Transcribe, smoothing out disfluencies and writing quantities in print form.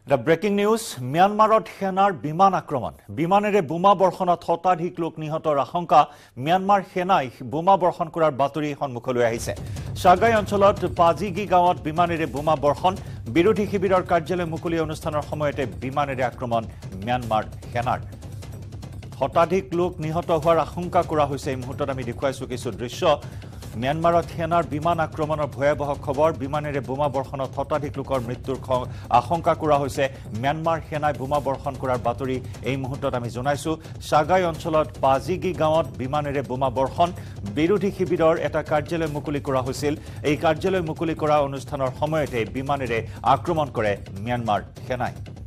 The breaking news, Myanmarot সেনাৰ বিমান আক্ৰমণ বিমানেৰে বোমা বৰ্ষণত শতাধিক লোক নিহতৰ আশংকা Myanmar সেনাই বোমা বৰ্ষণ কৰাৰ বাতৰি সন্মুখলৈ আহিছে সাগাই অঞ্চলত পাজিগি গাঁৱত বিমানেৰে বোমা বৰ্ষণ বিৰোধী শিবিৰৰ কাৰ্যালয় মুকলি অনুষ্ঠানৰ সময়তে বিমানেৰে আক্ৰমণ Myanmar সেনাৰ শতাধিক লোক নিহত হোৱাৰ আশংকা কৰা হৈছে এই মুহূৰ্তত আমি দেখুৱাইছো কিছু দৃশ্য Myanmarot সেনাৰ বিমান আক্ৰমণৰ ভয়াবহ খবৰ বিমানেৰে বোমা বৰ্ষণত শতাধিক লোকৰ মৃত্যুৰ আশংকা কৰা হৈছে Myanmar সেনাই বোমা বৰ্ষণ কৰাৰ বাতৰি এই মুহূৰ্তত আমি জনাইছো সাগাই অঞ্চলত পাজিগি গাঁৱত বিমানেৰে বোমা বৰ্ষণ বিৰোধী শিবিৰৰ এটা কাৰ্যালয় মুকলি কৰা হৈছিল এই কাৰ্যালয় মুকলি কৰা অনুষ্ঠানৰ সময়তে বিমানেৰে আক্ৰমণ কৰে Myanmar সেনাই